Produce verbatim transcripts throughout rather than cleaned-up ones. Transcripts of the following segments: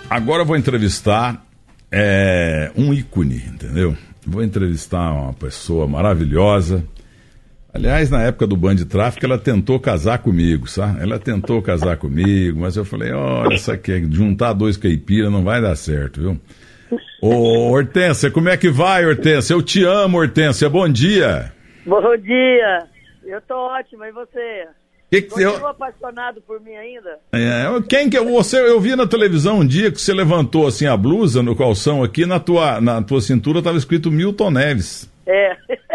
Agora eu vou entrevistar é, um ícone, entendeu? Vou entrevistar uma pessoa maravilhosa. Aliás, na época do Band de Tráfico, ela tentou casar comigo, sabe? Ela tentou casar comigo, mas eu falei, olha, isso aqui, juntar dois caipiras não vai dar certo, viu? Ô, Hortência, como é que vai, Hortência? Eu te amo, Hortência, bom dia. Bom dia, eu tô ótima, e você? Que que Continua eu... apaixonado por mim ainda? É, quem que você, eu vi na televisão um dia que você levantou assim a blusa no calção aqui, na tua, na tua cintura estava escrito Milton Neves. É.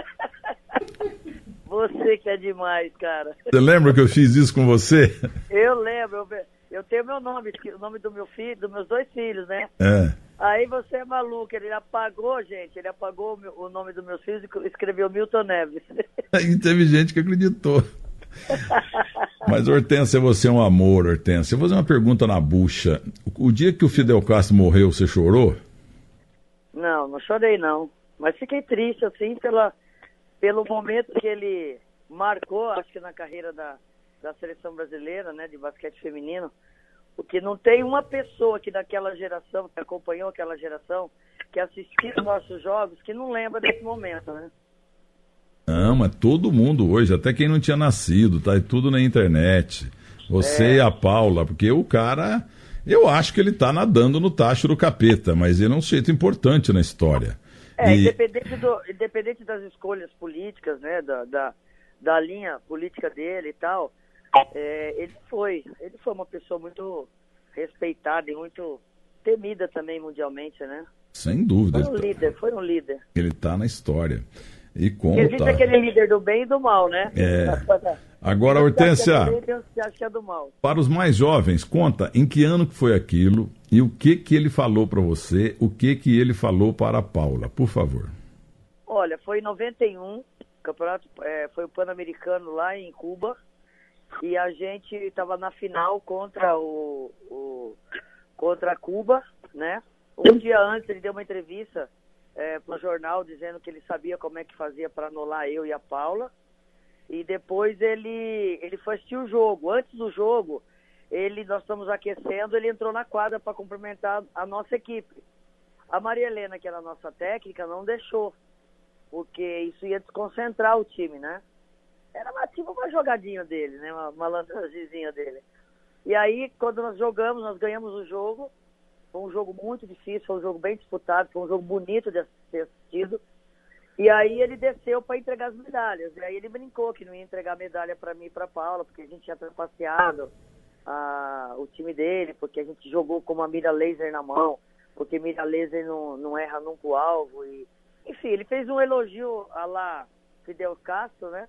Você que é demais, cara. Você lembra que eu fiz isso com você? Eu lembro, eu, eu tenho meu nome, o nome do meu filho, dos meus dois filhos, né? É. Aí você é maluco, ele apagou, gente, ele apagou o, meu, o nome dos meus filhos e escreveu Milton Neves. Aí teve gente que acreditou. Mas, Hortência, você é um amor, Hortência. Eu vou fazer uma pergunta na bucha. O, o dia que o Fidel Castro morreu, você chorou? Não, não chorei não. Mas fiquei triste, assim, pela, pelo momento que ele marcou, acho que na carreira da, da seleção brasileira, né, de basquete feminino. Porque não tem uma pessoa que daquela geração, que acompanhou aquela geração, que assistiu os nossos jogos, que não lembra desse momento, né? Não, mas todo mundo hoje, até quem não tinha nascido, tá tudo na internet. Você É. e a Paula, porque o cara, eu acho que ele tá nadando no tacho do capeta, mas ele é um sujeito importante na história. É, E- independente, do, independente das escolhas políticas, né, da, da, da linha política dele e tal, é, ele foi, ele foi uma pessoa muito respeitada e muito temida também mundialmente, né? Sem dúvida, Foi um ele, líder, foi um líder. tá, ele tá na história. E conta. Existe aquele líder do bem e do mal, né? É. Agora, Você acha que é Hortência, do bem, tem uns que acham que é do mal. para os mais jovens, conta em que ano que foi aquilo e o que que ele falou para você, o que que ele falou para a Paula, por favor. Olha, foi em noventa e um, campeonato, é, foi o Pan-Americano lá em Cuba, e a gente estava na final contra o, o contra Cuba, né? Um dia antes ele deu uma entrevista é, para o jornal dizendo que ele sabia como é que fazia para anular eu e a Paula, e depois ele ele foi assistir o jogo. Antes do jogo, ele nós estamos aquecendo, ele entrou na quadra para cumprimentar a nossa equipe. A Maria Helena, que era a nossa técnica, não deixou, porque isso ia desconcentrar o time, né? Era uma, tipo uma jogadinha dele, né? Uma malandragemzinha dele. E aí, quando nós jogamos, nós ganhamos o jogo. Foi um jogo muito difícil, foi um jogo bem disputado, foi um jogo bonito de ser assistido. E aí ele desceu para entregar as medalhas. E aí ele brincou que não ia entregar a medalha para mim e para Paula, porque a gente tinha trapaceado a, o time dele, porque a gente jogou com uma mira laser na mão, porque mira laser não, não erra nunca o alvo. E, enfim, ele fez um elogio a lá Fidel Castro, né?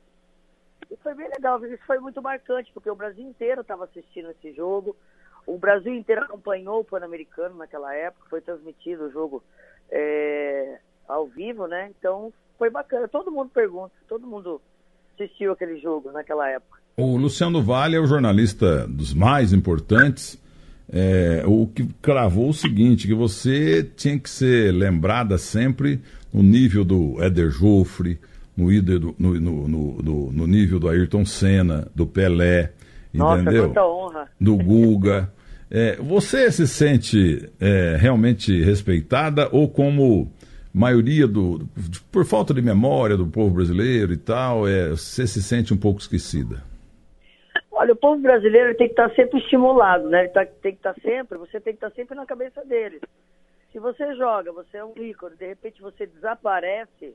E foi bem legal, isso foi muito marcante, porque o Brasil inteiro estava assistindo esse jogo. O Brasil inteiro acompanhou o Pan-Americano naquela época, foi transmitido o jogo é, ao vivo, né? Então foi bacana. Todo mundo pergunta, todo mundo assistiu aquele jogo naquela época. O Luciano Vale é o jornalista dos mais importantes, é, o que cravou o seguinte, que você tinha que ser lembrada sempre no nível do Éder Joffre, no, no, no, no, no nível do Ayrton Senna, do Pelé, Nossa, entendeu? quanta honra. Do Guga. É, você se sente é, realmente respeitada ou como maioria do, por falta de memória do povo brasileiro e tal, é, você se sente um pouco esquecida? Olha, o povo brasileiro tem que estar sempre estimulado, né? Ele tá, tem que estar sempre, você tem que estar sempre na cabeça dele. Se você joga, você é um ícone, de repente você desaparece,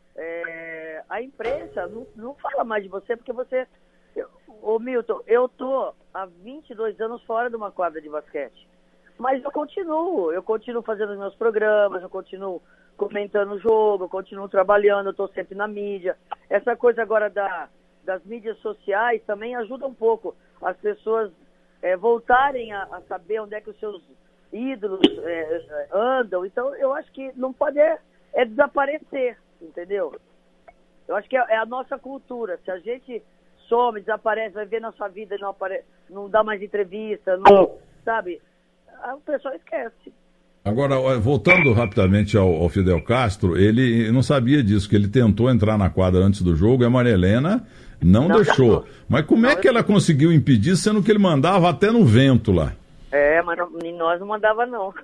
é, a imprensa não, não fala mais de você, porque você... Eu, ô Milton, eu tô há vinte e dois anos fora de uma quadra de basquete, mas eu continuo, eu continuo fazendo os meus programas, eu continuo comentando o jogo, eu continuo trabalhando, eu tô sempre na mídia. Essa coisa agora da, das mídias sociais também ajuda um pouco as pessoas é, voltarem a, a saber onde é que os seus ídolos é, andam. Então eu acho que não pode é, é desaparecer, entendeu? Eu acho que é, é a nossa cultura. Se a gente some, desaparece, vai ver nossa vida, não, apare... não dá mais entrevista, não, sabe? Aí o pessoal esquece. Agora, voltando rapidamente ao, ao Fidel Castro, ele não sabia disso, que ele tentou entrar na quadra antes do jogo e a Maria Helena não, não deixou. Não. Mas como não, é que ela conseguiu impedir, sendo que ele mandava até no vento lá? É, mas não, em nós não mandava, não.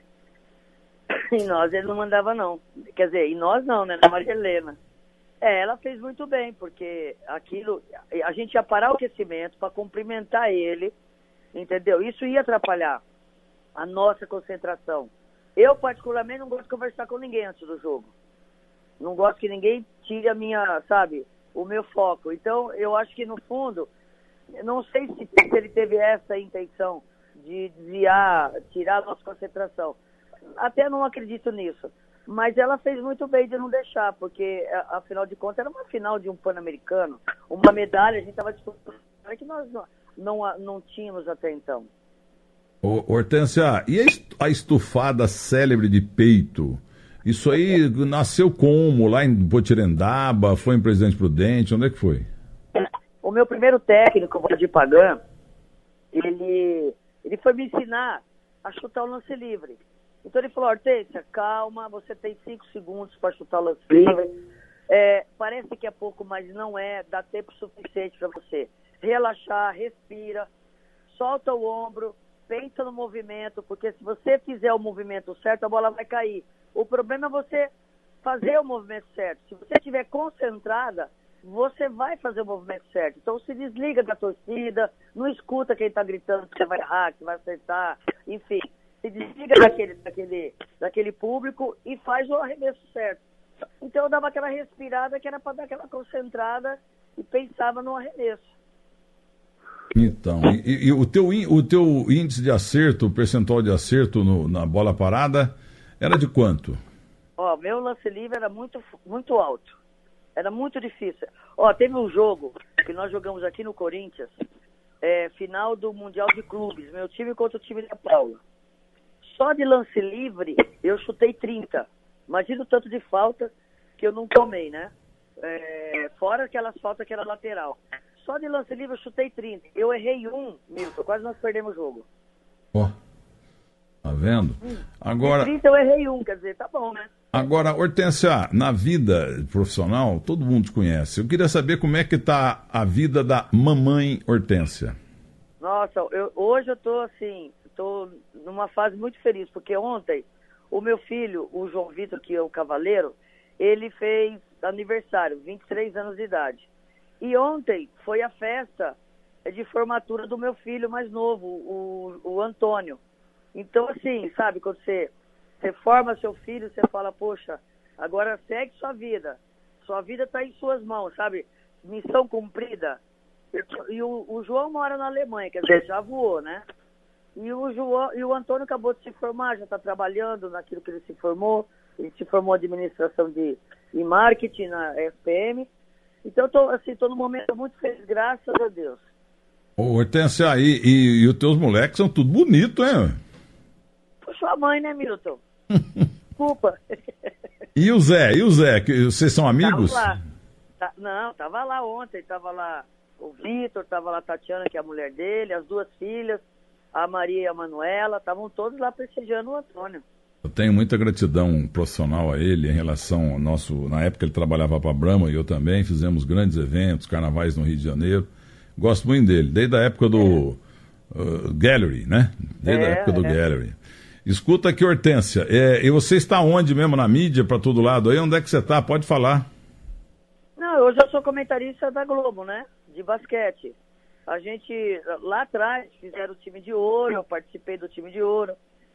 Em nós ele não mandava, não. Quer dizer, em nós não, né? Na Maria Helena. É, ela fez muito bem, porque aquilo... A gente ia parar o aquecimento para cumprimentar ele, entendeu? Isso ia atrapalhar a nossa concentração. Eu, particularmente, não gosto de conversar com ninguém antes do jogo. Não gosto que ninguém tire a minha, sabe, o meu foco. Então, eu acho que, no fundo, eu não sei se, se ele teve essa intenção de desviar, tirar a nossa concentração. Até não acredito nisso. Mas ela fez muito bem de não deixar, porque, afinal de contas, era uma final de um Pan-Americano. Uma medalha, a gente estava disputando que nós não, não, não tínhamos até então. Ô, Hortência, e a estufada célebre de peito? Isso aí nasceu como? Lá em Potirendaba? Foi em Presidente Prudente? Onde é que foi? O meu primeiro técnico, o Valdir Pagan, ele, ele foi me ensinar a chutar o lance livre. Então ele falou, Hortência, calma, você tem cinco segundos para chutar o lance livre. É, parece que é pouco, mas não é, dá tempo suficiente para você relaxar, respira, solta o ombro, pensa no movimento, porque se você fizer o movimento certo, a bola vai cair. O problema é você fazer o movimento certo. Se você estiver concentrada, você vai fazer o movimento certo. Então se desliga da torcida, não escuta quem está gritando que você vai errar, que você vai acertar, enfim. Se desliga daquele, daquele, daquele público e faz o arremesso certo. Então eu dava aquela respirada que era para dar aquela concentrada e pensava no arremesso. Então, e, e o, teu, o teu índice de acerto, o percentual de acerto no, na bola parada, era de quanto? Ó, meu lance livre era muito, muito alto. Era muito difícil. Ó, teve um jogo que nós jogamos aqui no Corinthians, é, final do Mundial de Clubes, meu time contra o time da Paula. Só de lance livre, eu chutei trinta. Imagina o tanto de falta que eu não tomei, né? É, fora aquelas faltas que era lateral. Só de lance livre eu chutei trinta. Eu errei um, Milton, quase nós perdemos o jogo. Ó, tá vendo? Agora... De trinta eu errei um, quer dizer, tá bom, né? Agora, Hortência, na vida profissional, todo mundo te conhece. Eu queria saber como é que tá a vida da mamãe Hortência. Nossa, eu, hoje eu tô assim, tô numa fase muito feliz, porque ontem o meu filho, o João Vitor, que é o cavaleiro, ele fez aniversário, vinte e três anos de idade. E ontem foi a festa de formatura do meu filho mais novo, o, o Antônio. Então, assim, sabe, quando você, você forma seu filho, você fala, poxa, agora segue sua vida. Sua vida está em suas mãos, sabe? Missão cumprida. E o, o João mora na Alemanha, quer dizer, já voou, né? E o, João, e o Antônio acabou de se formar, já está trabalhando naquilo que ele se formou. Ele se formou em administração de, de marketing na F P M. Então, eu tô, assim, tô num momento muito feliz, graças a Deus. Ô, Hortência, e, e, e os teus moleques são tudo bonito, hein? Foi sua mãe, né, Milton? Desculpa. E o Zé? E o Zé? Que, vocês são amigos? Tava lá. Tá, não, tava lá ontem. Tava lá o Vitor, tava lá a Tatiana, que é a mulher dele, as duas filhas, a Maria e a Manuela. Estavam todos lá prestigiando o Antônio. Eu tenho muita gratidão profissional a ele em relação ao nosso... Na época ele trabalhava para a Brahma e eu também, fizemos grandes eventos, carnavais no Rio de Janeiro. Gosto muito dele, desde a época do uh, Gallery, né? Desde é, a época do é. Gallery. Escuta aqui, Hortência, é, e você está onde mesmo na mídia, para todo lado aí? Onde é que você está? Pode falar. Não, hoje eu sou comentarista da Globo, né? De basquete. A gente, lá atrás, fizeram o time de ouro, eu participei do time de ouro.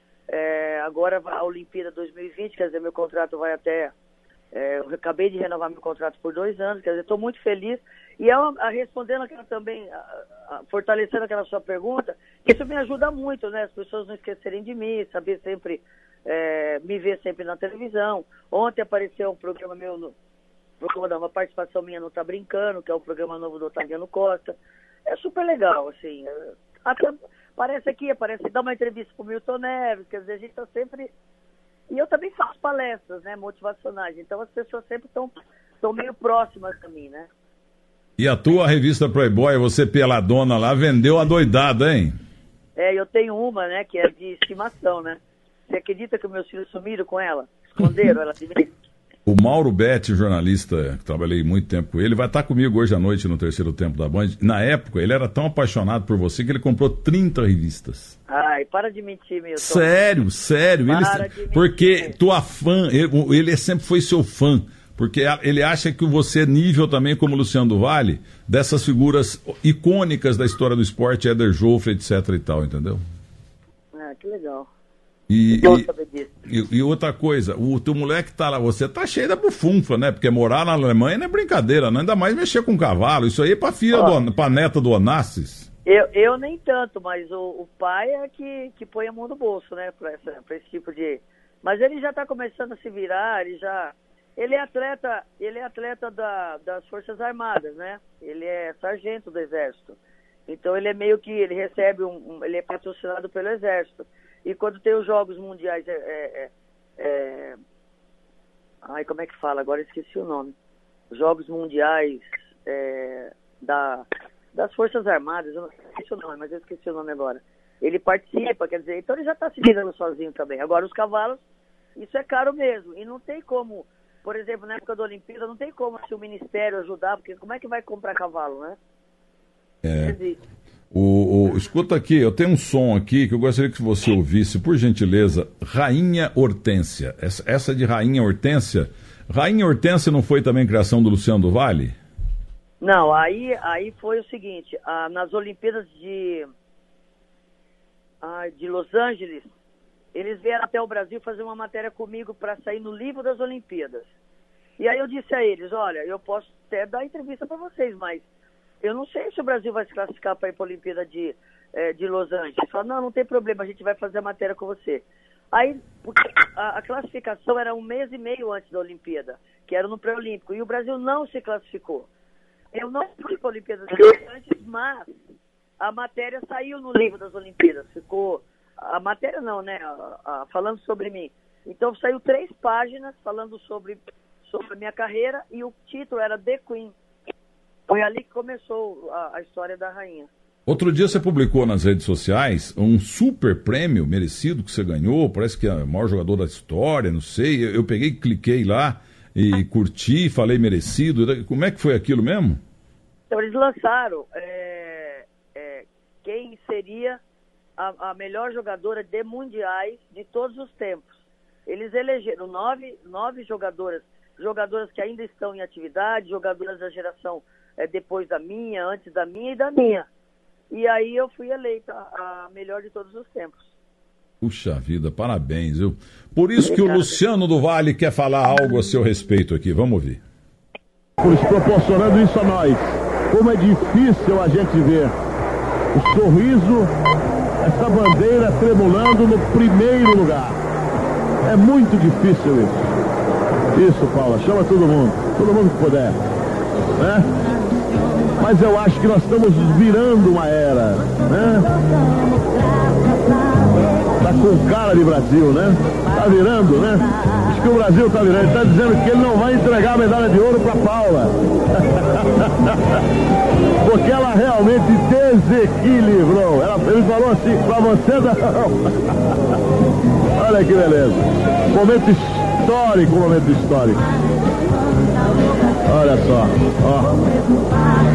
É, agora a Olimpíada dois mil e vinte, quer dizer, meu contrato vai até... É, eu acabei de renovar meu contrato por dois anos, quer dizer, estou muito feliz. E eu, a, respondendo aquela também, a, a, fortalecendo aquela sua pergunta, isso me ajuda muito, né? As pessoas não esquecerem de mim, saber sempre, é, me ver sempre na televisão. Ontem apareceu um programa meu, no, programa, uma participação minha no Tá Brincando, que é o programa novo do Otaviano Costa. É super legal, assim. Até parece aqui, parece dar uma entrevista com o Milton Neves, quer dizer, a gente está sempre... E eu também faço palestras, né, motivacionais, então as pessoas sempre estão meio próximas a mim, né? E a tua revista Playboy, você peladona lá, vendeu a doidada, hein? É, eu tenho uma, né, que é de estimação, né? Você acredita que meus filhos sumiram com ela? Esconderam ela de mim? O Mauro Betti, jornalista, que trabalhei muito tempo com ele, vai estar comigo hoje à noite no Terceiro Tempo da Band. Na época, ele era tão apaixonado por você que ele comprou trinta revistas. Ai, para de mentir, meu. Sério, sério. Ele, Para de mentir. Porque tua fã, ele, ele sempre foi seu fã. Porque ele acha que você é nível também, como Luciano do Vale, dessas figuras icônicas da história do esporte, Éder Joffre, etc e tal, entendeu? Ah, que legal. E, Eu saber disso. e, e outra coisa, o teu moleque tá lá, você tá cheio da bufunfa, né? Porque morar na Alemanha não é brincadeira, não, ainda mais mexer com cavalo. Isso aí é pra filha, Ó, do, pra neta do Onassis. Eu, eu nem tanto, mas o, o pai é que, que põe a mão no bolso, né? Pra, essa, pra esse tipo de... Mas ele já tá começando a se virar, ele já... Ele é atleta, ele é atleta da, das Forças Armadas, né? Ele é sargento do Exército. Então ele é meio que, ele recebe um, um ele é patrocinado pelo Exército. E quando tem os Jogos Mundiais, é, é, é, ai, como é que fala? Agora eu esqueci o nome. Jogos Mundiais é, da, das Forças Armadas, eu não esqueci o nome, mas eu esqueci o nome agora. Ele participa, quer dizer, então ele já está se virando sozinho também. Agora os cavalos, isso é caro mesmo. E não tem como, por exemplo, na época da Olimpíada, não tem como se o Ministério ajudar, porque como é que vai comprar cavalo, né? É. O, o, escuta aqui, eu tenho um som aqui que eu gostaria que você ouvisse, por gentileza, Rainha Hortência. Essa, essa de Rainha Hortência, Rainha Hortência não foi também criação do Luciano do Vale? Não, aí, aí foi o seguinte, ah, nas Olimpíadas de, ah, de Los Angeles, eles vieram até o Brasil fazer uma matéria comigo para sair no livro das Olimpíadas. E aí eu disse a eles, olha, eu posso até dar entrevista para vocês, mas eu não sei se o Brasil vai se classificar para ir para a Olimpíada de, eh, de Los Angeles. Falaram, não, não tem problema, a gente vai fazer a matéria com você. Aí, porque a, a classificação era um mês e meio antes da Olimpíada, que era no pré-olímpico, e o Brasil não se classificou. Eu não fui para a Olimpíada de Los Angeles, mas a matéria saiu no livro das Olimpíadas. Ficou, a matéria não, né, a, a, falando sobre mim. Então saiu três páginas falando sobre, sobre a minha carreira, e o título era The Queen. Foi ali que começou a, a história da rainha. Outro dia você publicou nas redes sociais um super prêmio merecido que você ganhou, parece que é o maior jogador da história, não sei. Eu, eu peguei, cliquei lá e curti, falei merecido. Como é que foi aquilo mesmo? Então eles lançaram é, é, quem seria a, a melhor jogadora de mundiais de todos os tempos. Eles elegeram nove, nove jogadoras, jogadoras que ainda estão em atividade, jogadoras da geração é, depois da minha, antes da minha e da minha. E aí eu fui eleita a melhor de todos os tempos. Puxa vida, parabéns, viu? Por isso que o Luciano do Vale quer falar algo a seu respeito aqui. Vamos ouvir. Por proporcionando isso a nós. Como é difícil a gente ver o sorriso, essa bandeira tremulando no primeiro lugar. É muito difícil isso. Isso, Paula, chama todo mundo. Todo mundo que puder. Né? Mas eu acho que nós estamos virando uma era, né? Tá com cara de Brasil, né? Tá virando, né? Acho que o Brasil tá virando. Ele tá dizendo que ele não vai entregar a medalha de ouro pra Paula. Porque ela realmente desequilibrou. Ela, ele falou assim, pra você não. Olha que beleza. Momento histórico, momento histórico. Olha só, ó.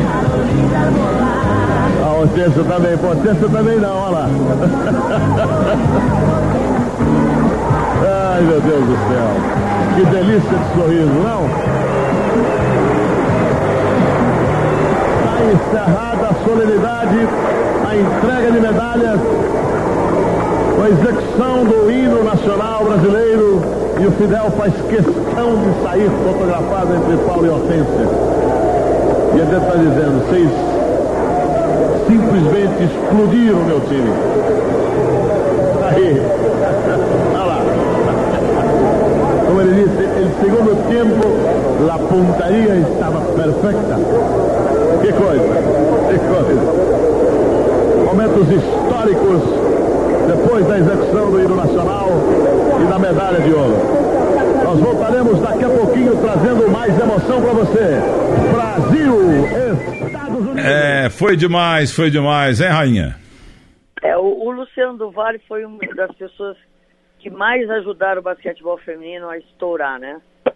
A Hortência também, Hortência também não, olha lá. Ai, meu Deus do céu. Que delícia de sorriso, não? Está encerrada a solenidade, a entrega de medalhas, a execução do hino nacional brasileiro, e o Fidel faz questão de sair fotografado entre Paulo e Hortência. E a gente está dizendo, vocês simplesmente explodiram o meu time. Aí, olha lá. Como ele disse, o segundo tempo, a pontaria estava perfeita. Que coisa, que coisa. Momentos históricos depois da execução do hino nacional e da medalha de ouro. Nós voltaremos daqui a pouquinho trazendo mais emoção para você. Brasil, Estados Unidos. É, foi demais, foi demais, hein, Rainha? É, o, o Luciano do Vale foi uma das pessoas que mais ajudaram o basquetebol feminino a estourar, né?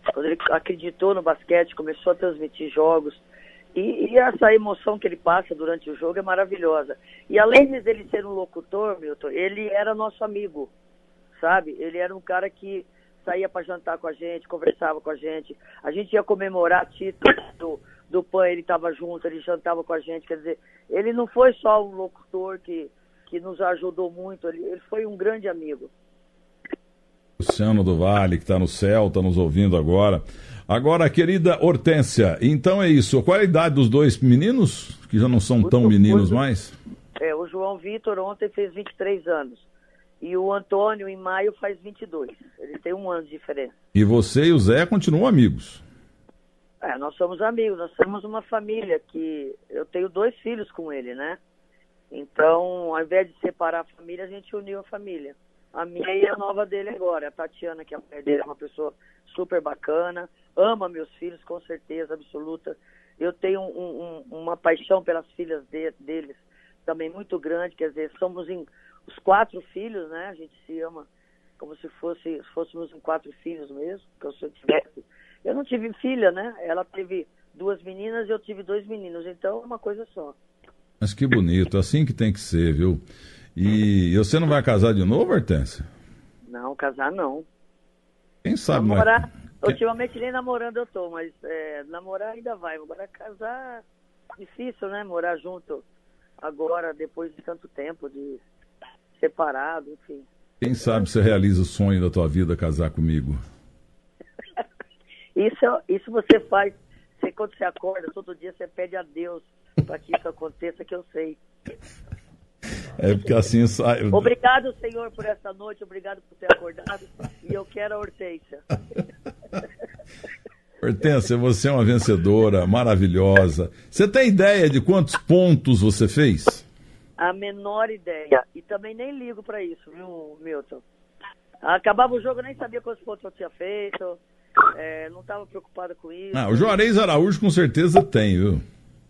quando ele acreditou no basquete, começou a transmitir jogos. E, e essa emoção que ele passa durante o jogo é maravilhosa. E além de ele ser um locutor, Milton, ele era nosso amigo, sabe? Ele era um cara que saía para jantar com a gente, conversava com a gente. A gente ia comemorar títulos do, do P A N, ele estava junto, ele jantava com a gente. Quer dizer, ele não foi só um locutor que, que nos ajudou muito, ele, ele foi um grande amigo. Luciano do Vale, que está no céu, está nos ouvindo agora. Agora, querida Hortência, então é isso. Qual é a idade dos dois meninos, que já não são tão meninos mais? É, o João Vitor ontem fez vinte e três anos. E o Antônio, em maio, faz vinte e dois. Ele tem um ano de diferença. E você e o Zé continuam amigos? É, nós somos amigos. Nós somos uma família que... Eu tenho dois filhos com ele, né? Então, ao invés de separar a família, a gente uniu a família. A minha e a nova dele agora. A Tatiana, que é a mulher dele, é uma pessoa super bacana. Ama meus filhos, com certeza absoluta. Eu tenho um, um, uma paixão pelas filhas de, deles também muito grande. Quer dizer, somos em, os quatro filhos, né? A gente se ama como se fosse, fôssemos em quatro filhos mesmo. Que se eu tivesse... Eu não tive filha, né? Ela teve duas meninas e eu tive dois meninos. Então, é uma coisa só. Mas que bonito. Assim que tem que ser, viu? E você não vai casar de novo, Hortência? Não, casar não. Quem sabe, namorar, mas... ultimamente nem namorando eu tô, mas é, namorar ainda vai. Agora casar, difícil, né? Morar junto agora, depois de tanto tempo de separado, enfim. Quem sabe você realiza o sonho da tua vida, casar comigo? Isso, isso você faz, você, quando você acorda, todo dia você pede a Deus para que isso aconteça, que eu sei. É porque assim sai... Obrigado, Senhor, por essa noite, obrigado por ter acordado, e eu quero a Hortência. Hortência, você é uma vencedora maravilhosa. Você tem ideia de quantos pontos você fez? A menor ideia, e também nem ligo para isso, viu, Milton? Acabava o jogo, eu nem sabia quantos pontos eu tinha feito, é, não estava preocupado com isso. Ah, o Juarez Araújo com certeza tem, viu?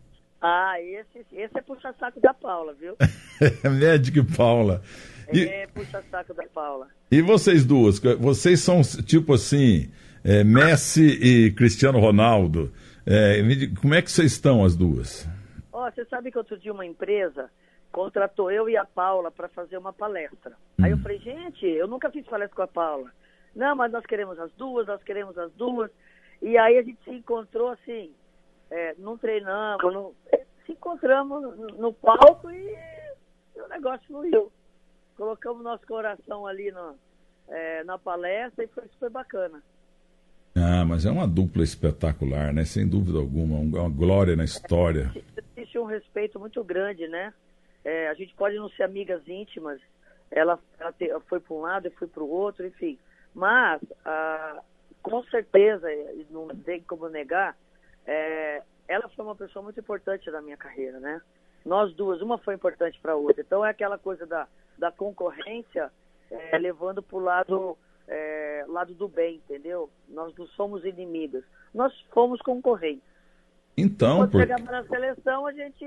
Ah, esse, esse é puxa-saco da Paula, viu? É Magic Paula. E, é puxa-saco da Paula. E vocês duas? Vocês são tipo assim, é, Messi e Cristiano Ronaldo. É, como é que vocês estão, as duas? Ó, oh, você sabe que outro dia uma empresa contratou eu e a Paula para fazer uma palestra. Hum. Aí eu falei, gente, eu nunca fiz palestra com a Paula. Não, mas nós queremos as duas, nós queremos as duas. E aí a gente se encontrou assim... É, não treinamos, não, se encontramos no, no palco e, e o negócio fluiu. Colocamos nosso coração ali no, é, na palestra e foi super bacana. Ah, mas é uma dupla espetacular, né? Sem dúvida alguma, uma glória na história. É, existe um respeito muito grande, né? É, a gente pode não ser amigas íntimas, ela, ela te, foi para um lado e foi para o outro, enfim. Mas, ah, com certeza, não tem como negar, É, ela foi uma pessoa muito importante na minha carreira, né? Nós duas, uma foi importante para a outra. Então é aquela coisa da, da concorrência é, levando para o lado, é, lado do bem, entendeu? Nós não somos inimigas, nós fomos concorrentes. Então, quando por... chegava na seleção, a gente,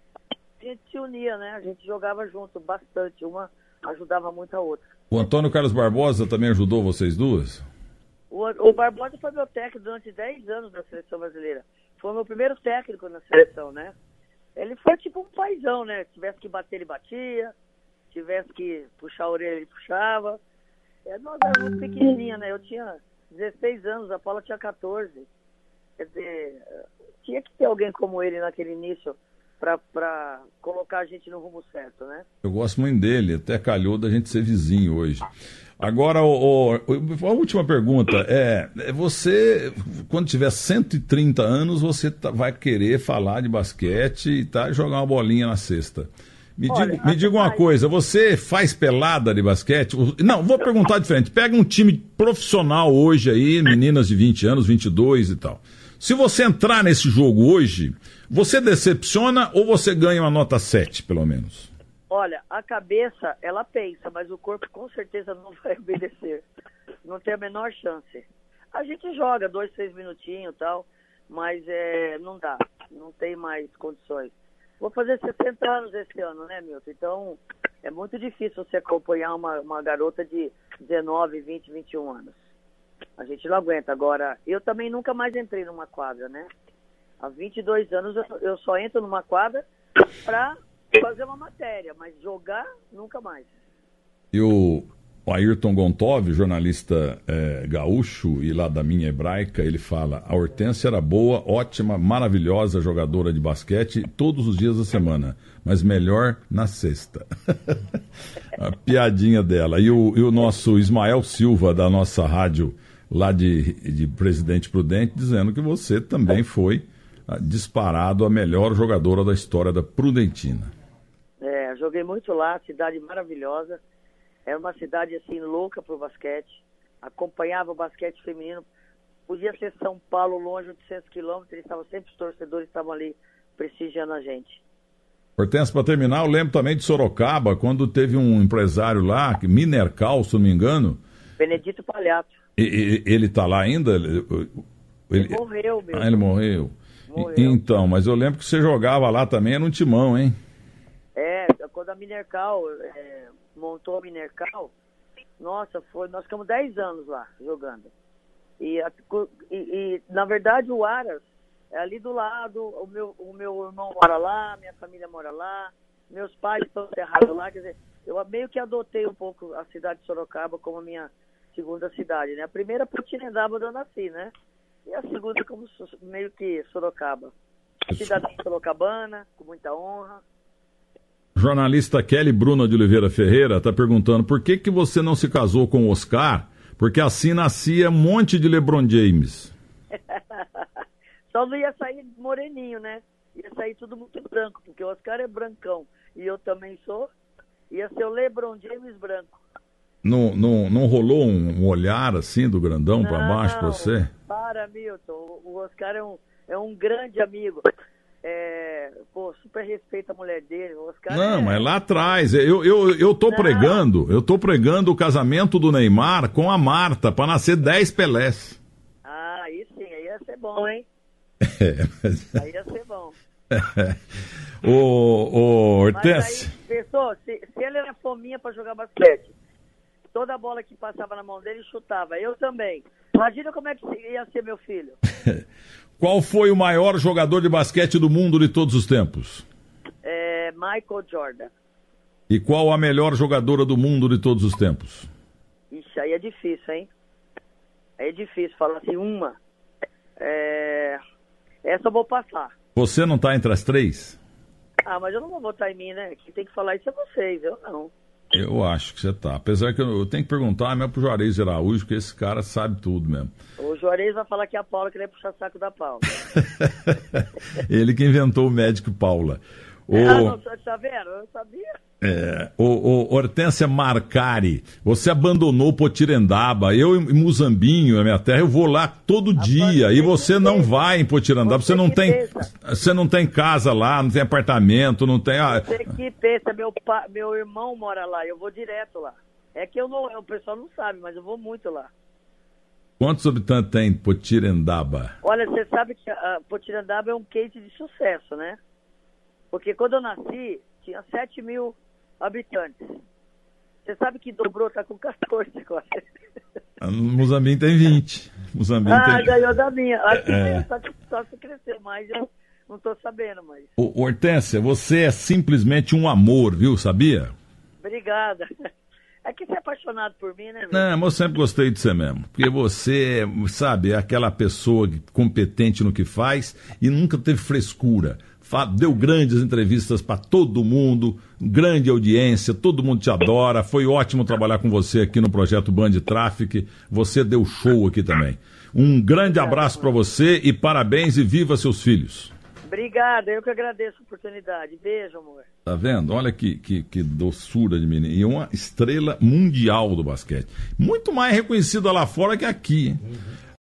a gente se unia, né? A gente jogava junto bastante, uma ajudava muito a outra. O Antônio Carlos Barbosa também ajudou vocês duas? O, o Barbosa foi meu técnico durante dez anos na seleção brasileira. Foi o meu primeiro técnico na seleção, né? Ele foi tipo um paizão, né? Tivesse que bater, ele batia. Tivesse que puxar a orelha, ele puxava. É, nós éramos pequenininha, né? Eu tinha dezesseis anos, a Paula tinha quatorze. Quer dizer, tinha que ter alguém como ele naquele início para colocar a gente no rumo certo, né? Eu gosto muito dele, até calhou da gente ser vizinho hoje. Agora, o, o, a última pergunta é, você, quando tiver cento e trinta anos, você tá, vai querer falar de basquete e tá, jogar uma bolinha na cesta. Me, Olha, diga, me diga uma mais... coisa, você faz pelada de basquete? Não, vou perguntar diferente. Pega um time profissional hoje aí, meninas de vinte anos, vinte e dois e tal. Se você entrar nesse jogo hoje, você decepciona ou você ganha uma nota sete, pelo menos? Olha, a cabeça, ela pensa, mas o corpo com certeza não vai obedecer. Não tem a menor chance. A gente joga dois, três minutinhos e tal, mas é, não dá. Não tem mais condições. Vou fazer sessenta anos esse ano, né, Milton? Então, é muito difícil você acompanhar uma, uma garota de dezenove, vinte, vinte e um anos. A gente não aguenta. Agora, eu também nunca mais entrei numa quadra, né? Há vinte e dois anos eu, eu só entro numa quadra para fazer uma matéria, mas jogar, nunca mais. E o Ayrton Gontov, jornalista é, gaúcho e lá da minha hebraica, ele fala: a Hortência era boa, ótima, maravilhosa jogadora de basquete todos os dias da semana, mas melhor na sexta. A piadinha dela. E o, e o nosso Ismael Silva, da nossa rádio lá de, de Presidente Prudente, dizendo que você também foi disparado a melhor jogadora da história da Prudentina. É, joguei muito lá, cidade maravilhosa. Era uma cidade, assim, louca pro basquete. Acompanhava o basquete feminino. Podia ser São Paulo, longe, oitocentos quilômetros. Eles estavam sempre, os torcedores estavam ali prestigiando a gente. Hortência, para terminar, eu lembro também de Sorocaba, quando teve um empresário lá, Minercal, se não me engano. Benedito Palhato. E, e, ele está lá ainda? Ele, ele morreu, meu. Ah, ele morreu. morreu. E, então, mas eu lembro que você jogava lá também, era um timão, hein? É, quando a Minercal... É... montou a Minercal, nossa, foi, nós ficamos dez anos lá, jogando. E, e, e, na verdade, o Aras é ali do lado, o meu, o meu irmão mora lá, minha família mora lá, meus pais estão enterrados lá, quer dizer, eu meio que adotei um pouco a cidade de Sorocaba como a minha segunda cidade, né? A primeira, Pirtinendaba, onde eu nasci, né? E a segunda, como meio que Sorocaba. Cidadã sorocabana, com muita honra. Jornalista Kelly Bruna de Oliveira Ferreira está perguntando por que, que você não se casou com o Oscar, porque assim nascia um monte de LeBron James. Só não ia sair moreninho, né? Ia sair tudo muito branco, porque o Oscar é brancão e eu também sou. Ia ser o LeBron James branco. Não, não, não rolou um olhar assim do grandão para baixo para você? Para, Milton. O Oscar é um, é um grande amigo. É, pô, super respeita a mulher dele. O Oscar não, é... mas lá atrás, eu, eu, eu tô não. pregando, eu tô pregando o casamento do Neymar com a Marta, para nascer dez Pelés. Ah, aí sim, aí ia ser bom, hein? É, mas... Aí ia ser bom. Ô, ô, Hortência. Mas aí, pensou, se, se ele era fominha para jogar basquete, toda a bola que passava na mão dele chutava, eu também. Imagina como é que ia ser meu filho. Qual foi o maior jogador de basquete do mundo de todos os tempos? É Michael Jordan. E qual a melhor jogadora do mundo de todos os tempos? Ixi, aí é difícil, hein? Aí é difícil falar assim, uma. É... Essa eu vou passar. Você não tá entre as três? Ah, mas eu não vou votar em mim, né? Quem tem que falar isso é vocês, eu não. Eu acho que você tá. Apesar que eu, eu tenho que perguntar mesmo pro Juarez Araújo, porque esse cara sabe tudo mesmo. O Juarez vai falar que é a Paula, que ele é puxar saco da Paula. Ele que inventou o médico Paula. O... Ah, não, tá vendo? Eu sabia. É, o, o Hortência Marcari, você abandonou Potirendaba. Eu em Muzambinho, na minha terra, eu vou lá todo a dia. E você não pensa. vai em Potirendaba. Você, você não tem, você não tem casa lá, não tem apartamento, não tem. Você que pensa, meu, pa, meu irmão mora lá, eu vou direto lá. É que eu não, o pessoal não sabe, mas eu vou muito lá. Quantos habitantes tem Potirendaba? Olha, você sabe que a Potirendaba é um case de sucesso, né? Porque quando eu nasci, tinha sete mil habitantes. Você sabe que dobrou, tá com quatorze agora. Moçambique tem vinte. Moçambique ah, tem... ganhou da minha. Acho que é. só, só se crescer mais, eu não tô sabendo mais. Ô, Hortência, você é simplesmente um amor, viu? Sabia? Obrigada. É que você é apaixonado por mim, né? Meu? Não, mas eu sempre gostei de você mesmo. Porque você, sabe, é aquela pessoa competente no que faz e nunca teve frescura. Deu grandes entrevistas para todo mundo, grande audiência, todo mundo te adora. Foi ótimo trabalhar com você aqui no projeto Band Traffic. Você deu show aqui também. Um grande abraço para você e parabéns e viva seus filhos. Obrigada, eu que agradeço a oportunidade. Beijo, amor. Tá vendo? Olha que, que, que doçura de menino. E uma estrela mundial do basquete. Muito mais reconhecida lá fora que aqui. Uhum.